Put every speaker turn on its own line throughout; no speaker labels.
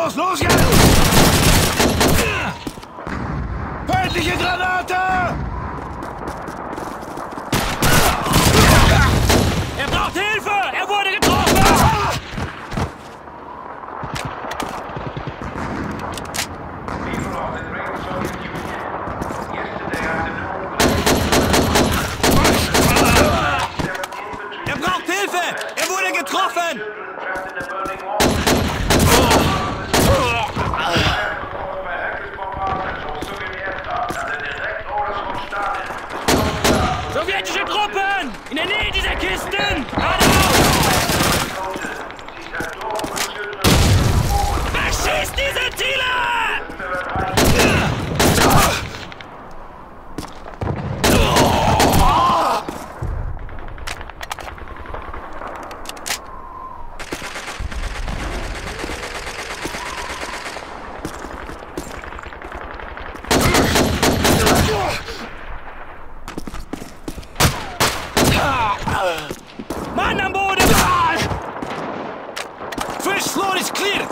Los, los jetzt! Feindliche Granate!
Er braucht Hilfe! Er wurde getroffen! Er braucht Hilfe! Er wurde getroffen! Sowjetische Truppen! In der Nähe dieser Kisten! Geradeaus! Verschießt diese Ziele! Mann am Boden! First floor is clear!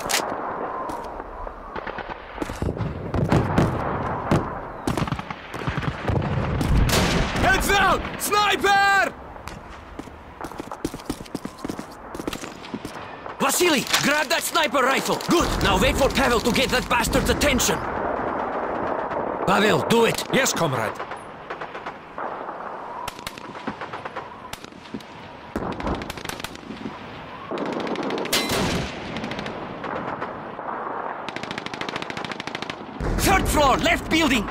Heads out! Sniper! Vasily, grab that sniper rifle. Good. Now wait for Pavel to get that bastard's attention. Pavel, do it.
Yes, comrade.
Third floor, left building!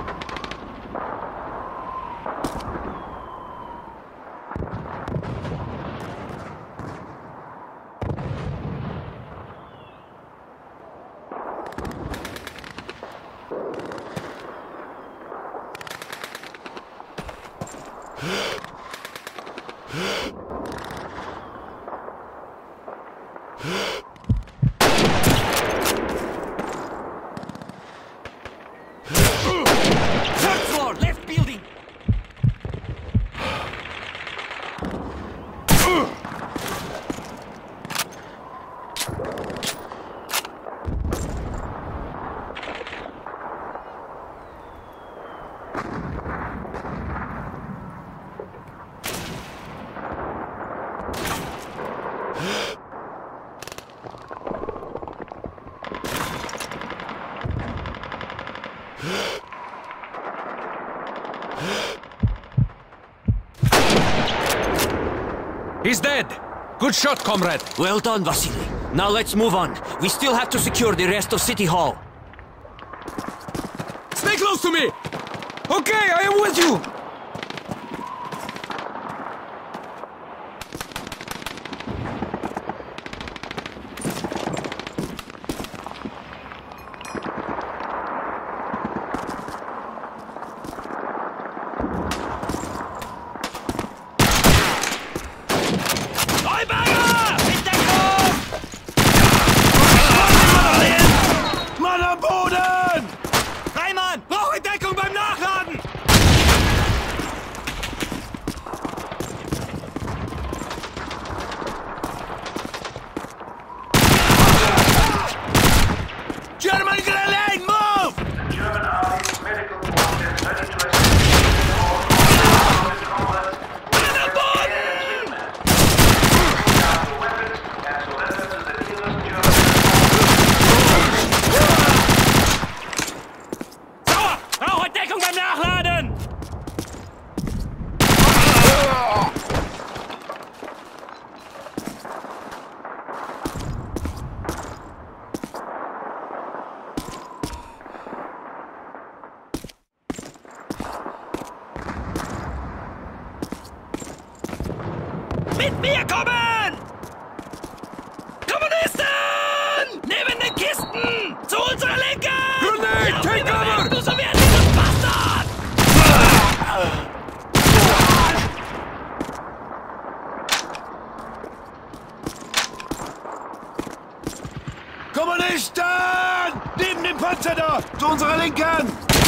Third floor, left building!
He's dead. Good shot, comrade.
Well done, Vasily. Now let's move on. We still have to secure the rest of City Hall.
Stay close to me. Okay, I am with you.
Mann am Boden!
Reimann, brauche Deckung beim Nachladen!
German grenade, move!
German Army's medical force is ready to assist
Mann am Boden!
weapons and surrender to the killers German.
Sauer! Brauche Deckung beim Nachladen! Mit mir kommen! Kommunisten! Neben den Kisten! Zu unserer Linken!
Grenade, take cover!
Du sowjetisches Bastard!
Kommunisten! Neben dem Panzer da! Zu unserer Linken!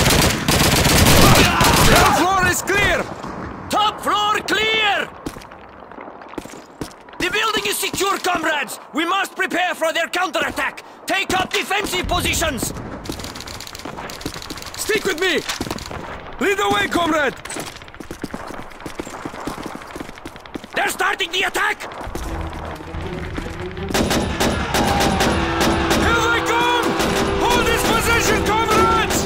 The floor is clear.
Top floor clear! The building is secure, comrades! We must prepare for their counterattack! Take up defensive positions!
Stick with me! Lead the way, comrade!
They're starting the attack!
Here they come! Hold this position, comrades!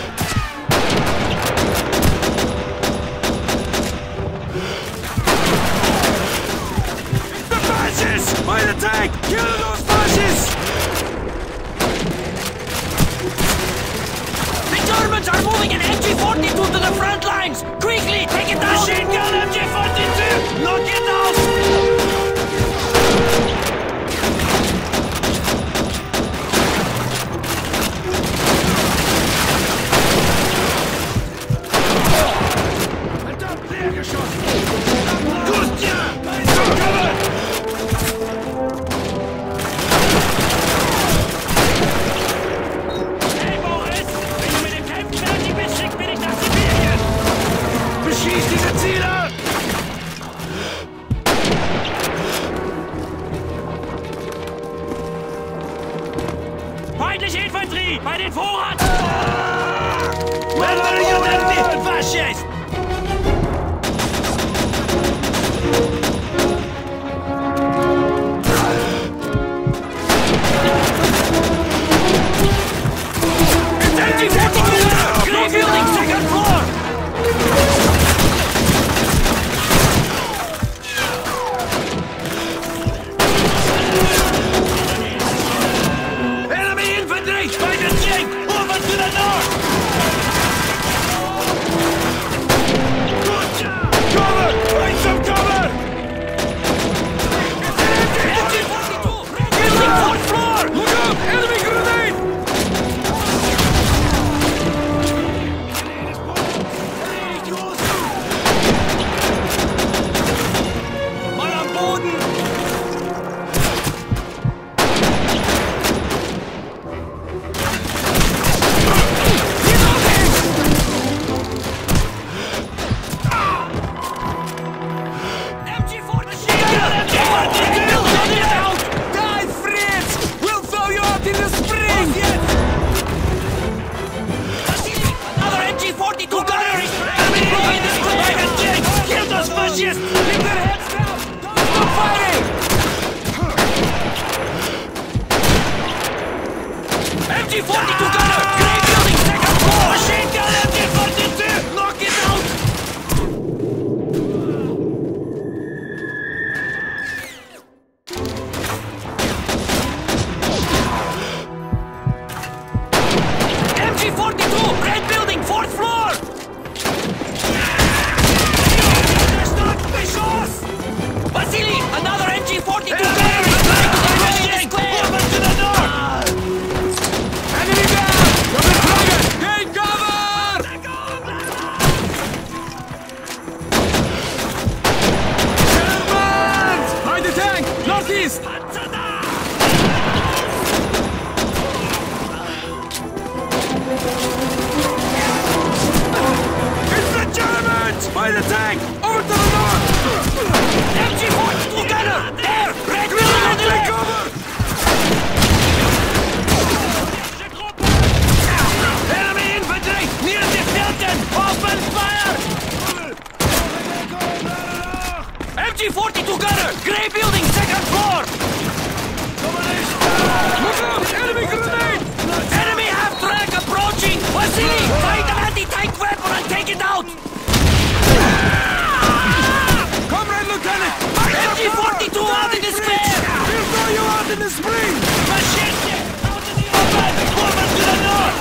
The fascists! By the tank! Kill those fascists!
The Germans are moving an MG-42 to the front lines! Quickly, take it down!
Machine gun MG-42! Knock it out! Verdammt, leergeschossen! Gut, ja! Hey, Boris! Wenn du mit dem Kämpfen fertig bist, schick mich nach Sibirien! Beschieß diese Ziele!
Feindliche Infanterie! Bei den Vorrat!
Fascist!
Grey building, second floor!
Enemy infantry! By the tank! Over to the north! Good job! Cover! Find some cover!
Building fourth floor!
Look out! Enemy grenade!
Mann am Boden!
Die, Fritz! We'll throw you out in the spring!
Another MG-42 gunner is
Kill those fascists!
Keep their heads down! Stop fighting!
MG-42 gunner! Grey building, second floor!
Machine gun MG-42! Knock it out!
MG-42! Red building, fourth floor! Vasily! Another MG-42 gunner is trying to destroy the square!
Over to the north!
Enemy down! Double target! Gain cover! Germans! By the tank! Northeast! It's the Germans! By the tank! Over to the north!
MG-42 gunner! There! Red building on the
Take
left!
cover!
Enemy infantry! Near the fountain! Open fire!
MG-42 gunner! Grey building, second floor!
Look out! Enemy grenade!
Enemy half-track approaching! Vasily! Find an anti-tank weapon and take it out!
Comrade Lieutenant!
MG-42 out in the square!
We'll throw you out in the spring!
Machete! Out in the open! Over to the north!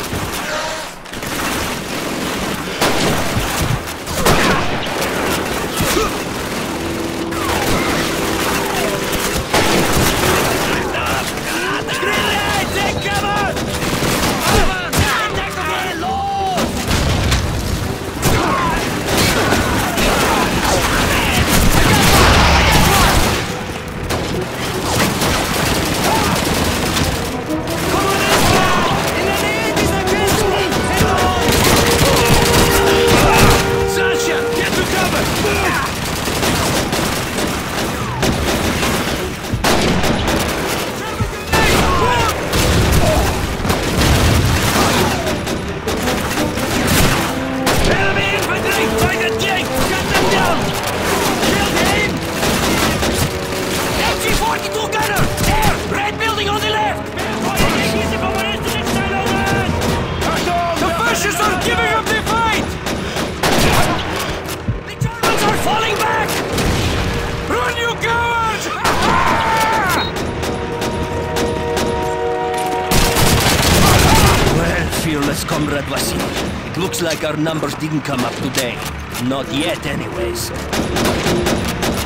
Thanks, Comrade Vasil. It looks like our numbers didn't come up today. Not yet, anyways.